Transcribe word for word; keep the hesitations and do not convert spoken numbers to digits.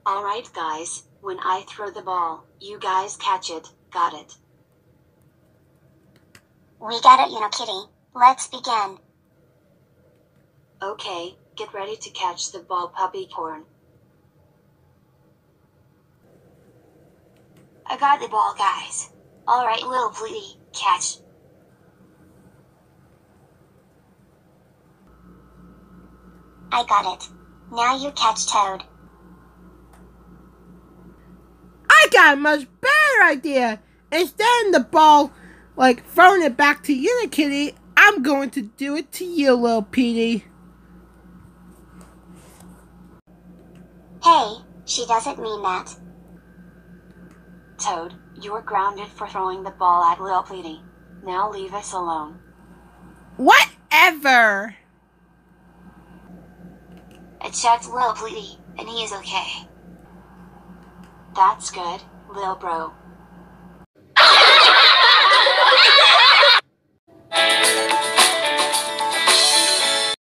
Alright guys, when I throw the ball, you guys catch it, got it? We got it, you know, Kitty. Let's begin. Okay, get ready to catch the ball, puppy corn. I got the ball, guys. Alright, Lil'Petey, catch. I got it. Now you catch Toad. I got a much better idea. Instead of the ball, like, throwing it back to you, Kitty, I'm going to do it to you, Lil'Petey. Hey, she doesn't mean that. Toad, you're grounded for throwing the ball at Lil'Petey. Now leave us alone. Whatever. I checked Lil'Petey, and he is okay. That's good, Lil Bro.